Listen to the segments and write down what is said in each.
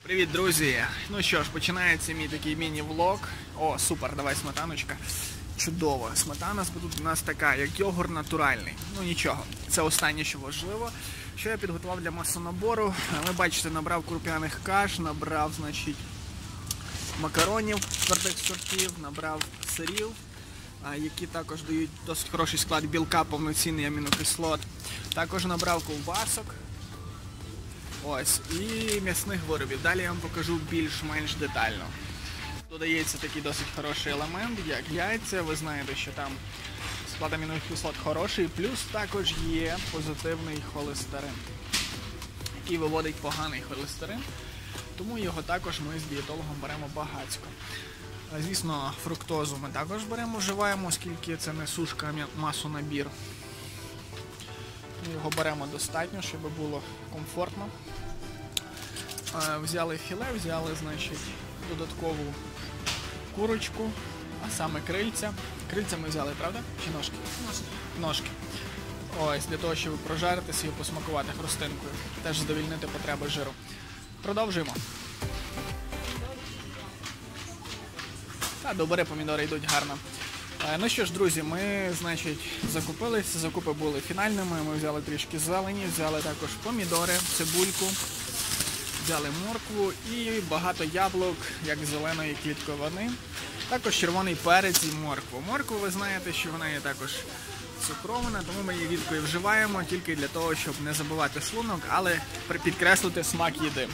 Привіт, друзі! Ну що ж, починається мій такий міні-влог. О, супер, давай сметаночка. Чудово. Сметана тут у нас така, як йогурт натуральний. Ну нічого, це останнє, що важливо. Що я підготував для масонабору? Ви бачите, набрав круп'яних каш, набрав, значить, макаронів твердих сортів, набрав сирів, які також дають досить хороший склад білка, повноцінний амінокислот. Також набрав ковбасок. Ось, і м'ясних виробів. Далі я вам покажу більш-менш детально. Додається такий досить хороший елемент, як яйця. Ви знаєте, що там склад амінокислот хороший, плюс також є позитивний холестерин, який виводить поганий холестерин. Тому його також ми з дієтологом беремо багатько. Звісно, фруктозу ми також беремо, вживаємо, оскільки це не сушка, а масонабір. Його беремо достатньо, щоб було комфортно. Взяли філе, взяли, значить, додаткову курочку, а саме крильця. Крильця ми взяли, правда? Чи ножки? Ножки. Ось, для того, щоб прожарити і посмакувати хрустинкою. Теж задовільнити потреби жиру. Продовжуємо. Добре, помідори йдуть гарно. Ну що ж, друзі, ми, значить, закупилися, закупи були фінальними, ми взяли трішки зелені, взяли також помідори, цибульку, взяли моркву і багато яблук, як зеленої клітковини, також червоний перець і моркву. Моркву, ви знаєте, що вона є також цукрована, тому ми її рідко і вживаємо, тільки для того, щоб не забивати шлунок, але підкреслити смак їди.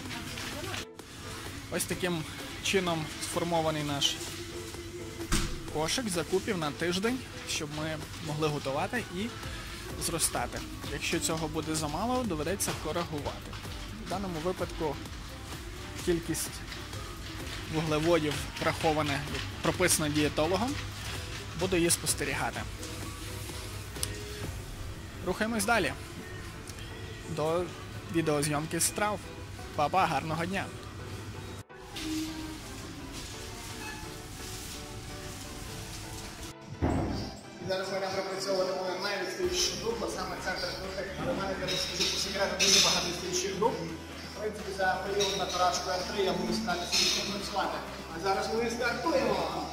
Ось таким чином сформований наш кошик закупів на тиждень, щоб ми могли готувати і зростати. Якщо цього буде замало, доведеться коригувати. В даному випадку кількість вуглеводів врахована, прописана дієтологом, буду її спостерігати. Рухаємось далі до відеозйомки страв. Па-па, гарного дня! Зараз ми пропрацьовуємо найвідслідчіші групи, саме центр крутих. До мене, я розкажу по секрету, дуже багато слідчих груп. В принципі, за період на поразку Р3 я буду старатися слідчим працювати. А зараз ми стартуємо!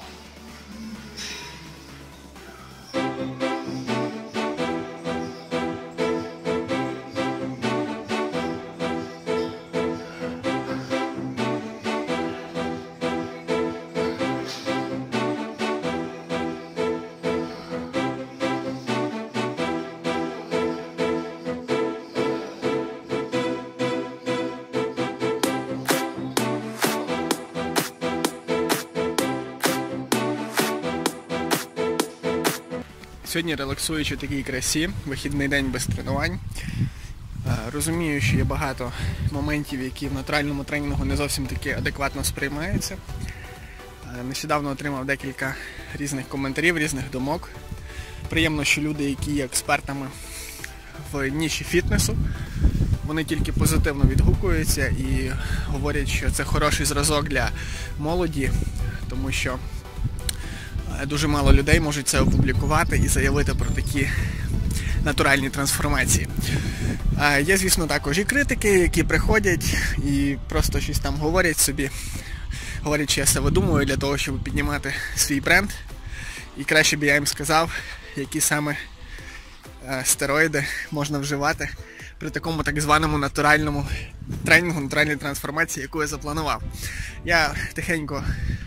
Сьогодні релаксуючи такій красі, вихідний день без тренувань. Розумію, що є багато моментів, які в натуральному тренінгу не зовсім таки адекватно сприймаються. Нещодавно отримав декілька різних коментарів, різних думок. Приємно, що люди, які є експертами в ніші фітнесу, вони тільки позитивно відгукуються і говорять, що це хороший зразок для молоді, тому що дуже мало людей можуть це опублікувати і заявити про такі натуральні трансформації. Є, звісно, також і критики, які приходять і просто щось там говорять собі, говорять, що я себе видумую для того, щоб піднімати свій бренд. І краще б я їм сказав, які саме стероїди можна вживати при такому так званому натуральному тренінгу, натуральній трансформації, яку я запланував. Я тихенько,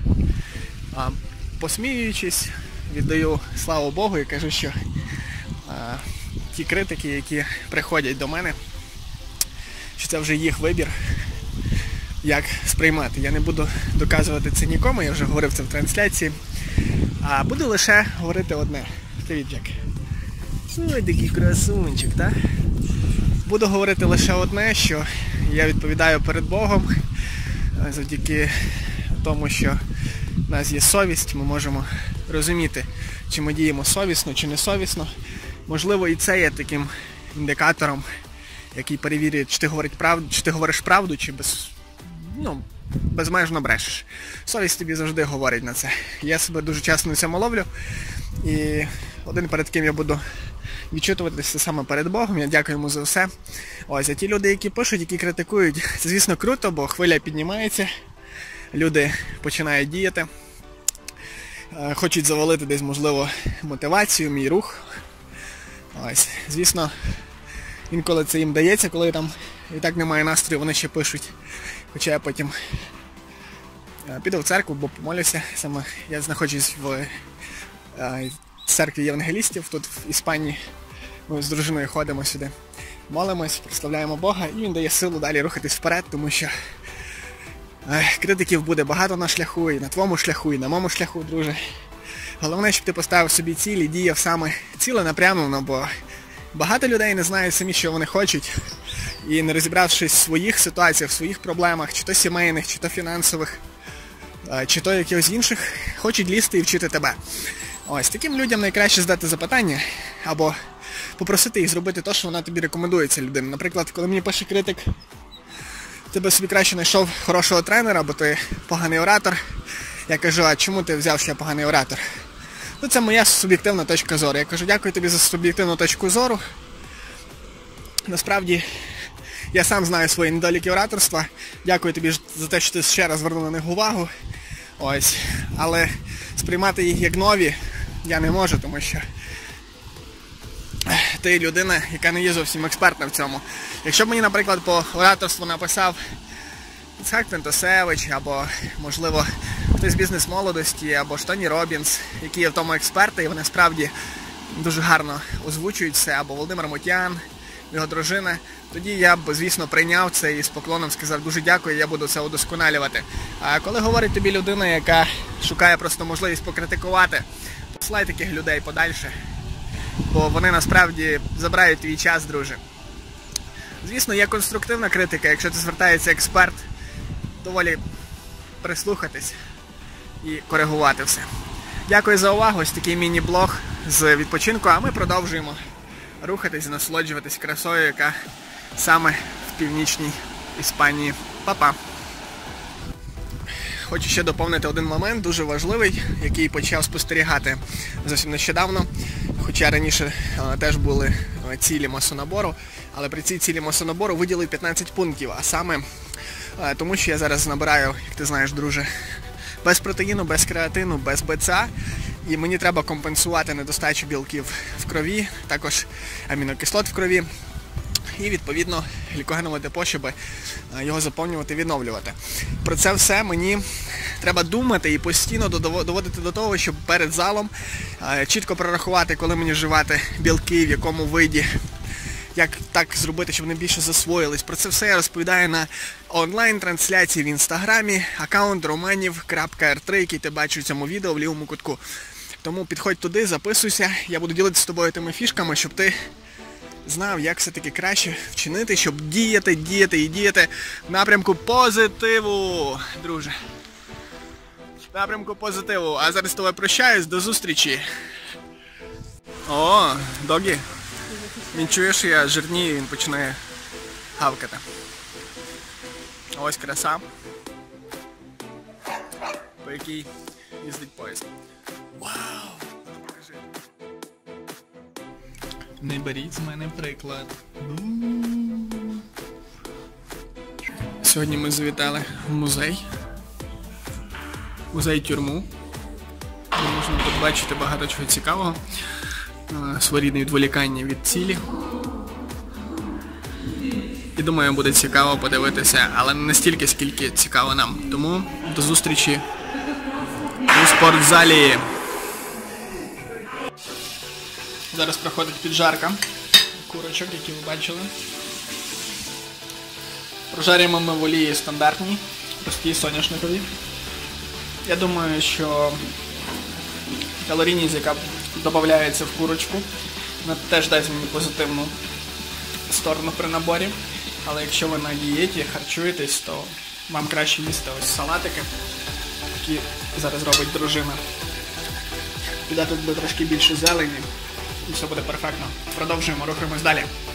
посміюючись, віддаю славу Богу і кажу, що ті критики, які приходять до мене, що це вже їх вибір, як сприймати. Я не буду доказувати це нікому, я вже говорив це в трансляції, а буду лише говорити одне. Привіт, Джек. Ой, такий красунчик, так? Буду говорити лише одне, що я відповідаю перед Богом, завдяки тому, що в нас є совість, ми можемо розуміти, чи ми діємо совісно, чи не совісно. Можливо, і це є таким індикатором, який перевірює, чи ти говориш правду, чи безмежно брешеш. Совість тобі завжди говорить на це. Я себе дуже часто на цьому ловлю. І один, перед ким я буду відчитуватися, саме перед Богом. Я дякую йому за все. Ось, а ті люди, які пишуть, які критикують, це, звісно, круто, бо хвиля піднімається. Люди починають діяти. Хочуть завалити десь, можливо, мотивацію, мій рух. Ось, звісно, інколи це їм дається, коли там і так немає настрою, вони ще пишуть. Хоча я потім піду в церкву, бо помолюся. Саме я знаходжусь в церкві євангелістів тут в Іспанії. Ми з дружиною ходимо сюди, молимось, прославляємо Бога, і він дає силу далі рухатись вперед, тому що критиків буде багато на шляху, і на твоєму шляху, і на моєму шляху, друже. Головне, щоб ти поставив собі ціль і діяв саме ціленапрямлено, бо багато людей не знають самі, що вони хочуть, і не розібравшись в своїх ситуаціях, в своїх проблемах, чи то сімейних, чи то фінансових, чи то якихось інших, хочуть лізти і вчити тебе. Ось, таким людям найкраще задати запитання, або попросити їх зробити те, що вона тобі рекомендує, ця людина. Наприклад, коли мені пише критик, ти би собі краще знайшов хорошого тренера, бо ти поганий оратор. Я кажу, а чому ти взяв, що я поганий оратор? Ну, це моя суб'єктивна точка зору. Я кажу, дякую тобі за суб'єктивну точку зору. Насправді, я сам знаю свої недоліки ораторства. Дякую тобі за те, що ти ще раз звернув на них увагу. Ось. Але сприймати їх як нові я не можу, тому що ти людина, яка не є зовсім експертна в цьому. Якщо б мені, наприклад, по ораторству написав Ісхак Фентосевич, або, можливо, хтось з бізнес-молодості, або Тоні Робінс, які є в тому експерти, і вони справді дуже гарно озвучують все, або Володимир Мутян, його дружина, тоді я б, звісно, прийняв це і з поклоном сказав дуже дякую, я буду це удосконалювати. А коли говорить тобі людина, яка шукає просто можливість покритикувати, послай таких людей подальше, бо вони насправді забирають твій час, друже. Звісно, є конструктивна критика, якщо це звертається експерт, доволі прислухатись і коригувати все. Дякую за увагу, ось такий міні-блог з відпочинку, а ми продовжуємо рухатись, насолоджуватись красою, яка саме в північній Іспанії. Па-па! Хочу ще доповнити один момент, дуже важливий, який почав спостерігати зовсім нещодавно. Хоча раніше теж були цілі масонабору, але при цій цілі масонабору виділили 15 пунктів, а саме тому, що я зараз набираю, як ти знаєш, друже, без протеїну, без креатину, без БЦА, і мені треба компенсувати недостачу білків в крові, також амінокислот в крові, і, відповідно, глікогенове депо, щоб його заповнювати, відновлювати. Про це все мені треба думати і постійно доводити до того, щоб перед залом чітко прорахувати, коли мені вживати білки, в якому виді, як так зробити, щоб вони більше засвоїлись. Про це все я розповідаю на онлайн-трансляції в інстаграмі, аккаунт romanів.r3, який ти бачиш в цьому відео в лівому кутку. Тому підходь туди, записуйся, я буду ділитися з тобою тими фішками, щоб ти знав, як все-таки краще вчинити, щоб діяти в напрямку позитиву, друже. В напрямку позитиву. А зараз з тобою прощаюсь, до зустрічі. О, Догі. Він чує, що я жирнію, він починає гавкати. Ось краса, по якій їздить поїзд. Вау! Покажи. Не беріть з мене приклад. Сьогодні ми завітали в музей. Музей-тюрму. Де можна побачити багато чого цікавого. Своєрідне відволікання від цілі. І думаю, буде цікаво подивитися, але не настільки, скільки цікаво нам. Тому до зустрічі у спортзалі. Зараз проходить піджарка курочок, які ви бачили. Прожарюємо ми в олії стандартній, простій соняшникові. Я думаю, що калорійність, яка додається в курочку, вона теж дасть мені позитивну сторону при наборі. Але якщо ви на дієті, харчуєтесь, то вам краще їсти ось салатики, які зараз робить дружина. Туди тут буде трошки більше зелені і все буде перфектно. Продовжуємо, рухаємось далі.